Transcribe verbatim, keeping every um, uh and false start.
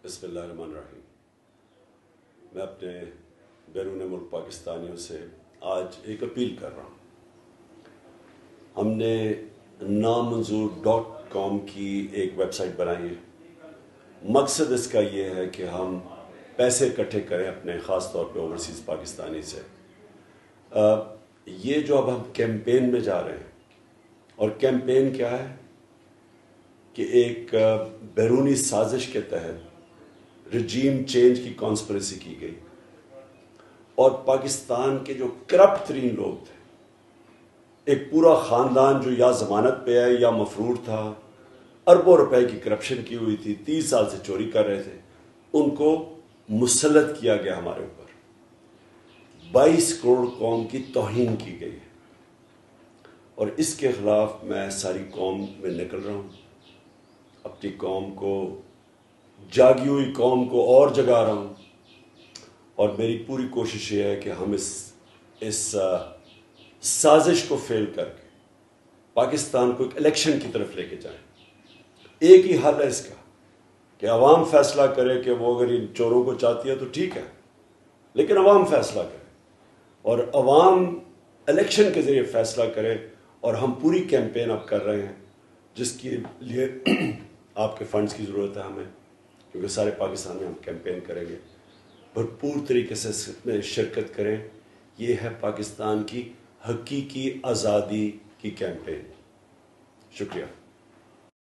بسم اللہ الرحمن الرحیم۔ میں اپنے بیرون ملک پاکستانیوں سے آج ایک اپیل کر رہا ہوں۔ ہم نے نامنظور ڈاٹ کام کی ایک ویب سائٹ بنائی ہے۔ مقصد اس کا یہ ہے کہ ہم پیسے اکٹھے کریں اپنے خاص طور پہ اوورسیز پاکستانی سے۔ یہ جو اب ہم کیمپین میں جا رہے ہیں، اور کیمپین کیا ہے کہ ایک بیرونی سازش کے تحت رجیم چینج کی کانسپریسی کی گئی، اور پاکستان کے جو کرپٹ ترین لوگ تھے، ایک پورا خاندان جو یا ضمانت پہ ہے یا مفرور تھا، اربوں روپے کی کرپشن کی ہوئی تھی، تیس سال سے چوری کر رہے تھے، ان کو مسلط کیا گیا ہمارے اوپر۔ بائیس کروڑ قوم کی توہین کی گئی ہے، اور اس کے خلاف میں ساری قوم میں نکل رہا ہوں، اپنی قوم کو، جاگی ہوئی قوم کو اور جگا رہا ہوں، اور میری پوری کوشش یہ ہے کہ ہم اس اس سازش کو فیل کر کے پاکستان کو ایک الیکشن کی طرف لے کے جائیں۔ ایک ہی حل ہے اس کا کہ عوام فیصلہ کرے کہ وہ اگر ان چوروں کو چاہتی ہے تو ٹھیک ہے، لیکن عوام فیصلہ کرے، اور عوام الیکشن کے ذریعے فیصلہ کرے۔ اور ہم پوری کیمپین اب کر رہے ہیں، جس کے لیے آپ کے فنڈز کی ضرورت ہے ہمیں، کیونکہ سارے پاکستان میں ہم کیمپین کریں گے۔ بھرپور طریقے سے اس میں شرکت کریں۔ یہ ہے پاکستان کی حقیقی آزادی کی کیمپین۔ شکریہ۔